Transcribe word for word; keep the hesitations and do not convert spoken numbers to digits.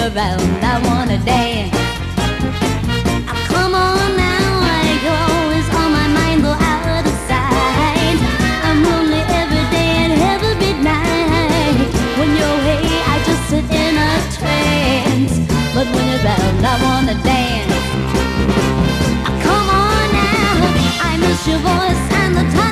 around, I wanna dance. Ah, come on now, like you're always on my mind, though out of sight. I'm lonely every day and every midnight. When you're away, I just sit in a trance. But when you're around, I wanna dance. Ah, come on now, I miss your voice and the time.